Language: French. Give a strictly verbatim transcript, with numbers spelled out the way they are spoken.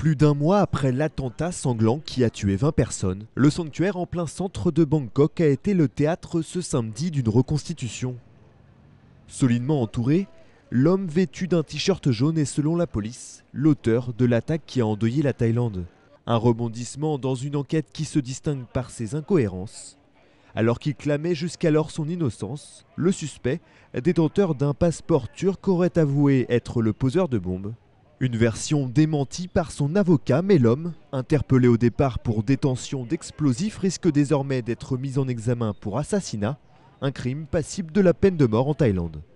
Plus d'un mois après l'attentat sanglant qui a tué vingt personnes, le sanctuaire en plein centre de Bangkok a été le théâtre ce samedi d'une reconstitution. Solidement entouré, l'homme vêtu d'un t-shirt jaune est selon la police l'auteur de l'attaque qui a endeuillé la Thaïlande. Un rebondissement dans une enquête qui se distingue par ses incohérences. Alors qu'il clamait jusqu'alors son innocence, le suspect, détenteur d'un passeport turc, aurait avoué être le poseur de bombes. Une version démentie par son avocat, mais l'homme, interpellé au départ pour détention d'explosifs, risque désormais d'être mis en examen pour assassinat, un crime passible de la peine de mort en Thaïlande.